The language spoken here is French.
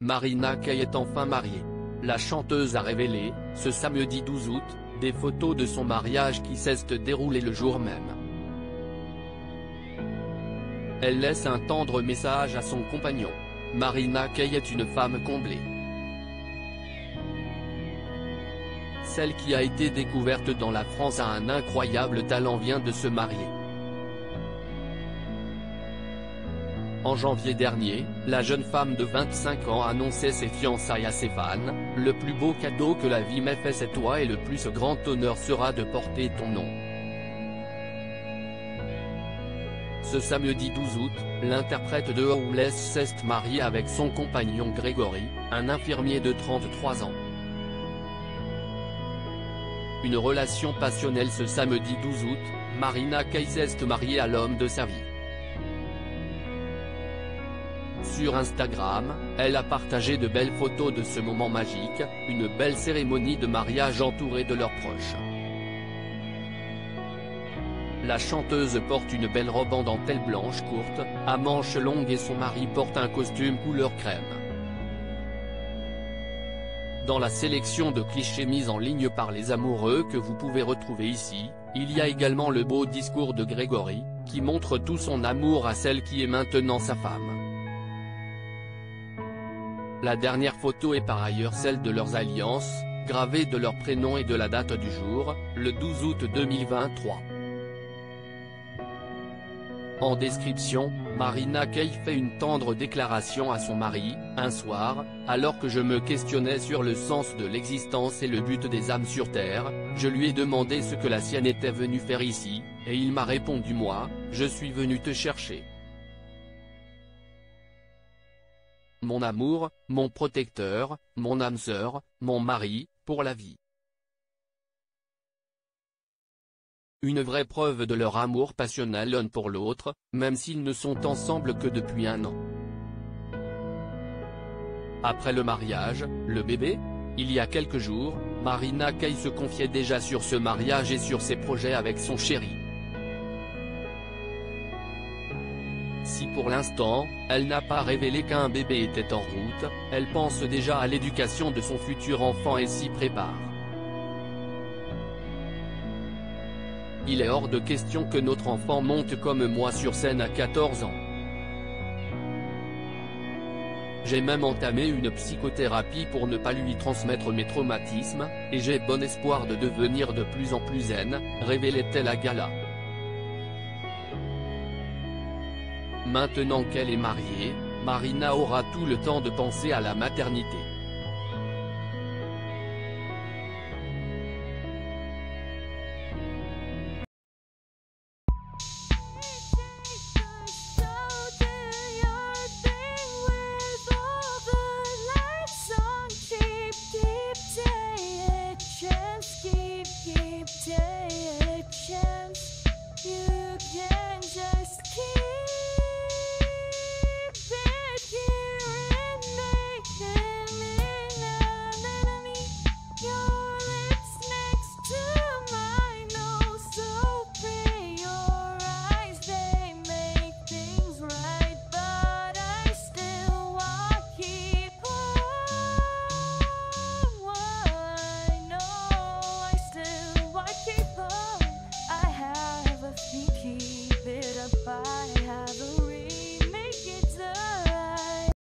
Marina Kaye est enfin mariée. La chanteuse a révélé, ce samedi 12 août, des photos de son mariage qui s'est déroulé le jour même. Elle laisse un tendre message à son compagnon. Marina Kaye est une femme comblée. Celle qui a été découverte dans la France a un incroyable talent vient de se marier. En janvier dernier, la jeune femme de 25 ans annonçait ses fiançailles à ses fans. Le plus beau cadeau que la vie m'ait fait c'est toi et le plus grand honneur sera de porter ton nom. Ce samedi 12 août, l'interprète de Hopeless s'est mariée avec son compagnon Grégory, un infirmier de 33 ans. Une relation passionnelle ce samedi 12 août, Marina Kaye s'est mariée à l'homme de sa vie. Sur Instagram, elle a partagé de belles photos de ce moment magique, une belle cérémonie de mariage entourée de leurs proches. La chanteuse porte une belle robe en dentelle blanche courte, à manches longues et son mari porte un costume couleur crème. Dans la sélection de clichés mis en ligne par les amoureux que vous pouvez retrouver ici, il y a également le beau discours de Grégory, qui montre tout son amour à celle qui est maintenant sa femme. La dernière photo est par ailleurs celle de leurs alliances, gravée de leur prénom et de la date du jour, le 12 août 2023. En description, Marina Kaye fait une tendre déclaration à son mari. Un soir, alors que je me questionnais sur le sens de l'existence et le but des âmes sur Terre, je lui ai demandé ce que la sienne était venue faire ici, et il m'a répondu moi, je suis venu te chercher. Mon amour, mon protecteur, mon âme sœur, mon mari, pour la vie. Une vraie preuve de leur amour passionnel l'un pour l'autre, même s'ils ne sont ensemble que depuis 1 an. Après le mariage, le bébé? Il y a quelques jours, Marina Kaye se confiait déjà sur ce mariage et sur ses projets avec son chéri. Si pour l'instant, elle n'a pas révélé qu'un bébé était en route, elle pense déjà à l'éducation de son futur enfant et s'y prépare. Il est hors de question que notre enfant monte comme moi sur scène à 14 ans. J'ai même entamé une psychothérapie pour ne pas lui transmettre mes traumatismes, et j'ai bon espoir de devenir de plus en plus zen, révélait-elle à gala. Maintenant qu'elle est mariée, Marina aura tout le temps de penser à la maternité. Keep it up, I have a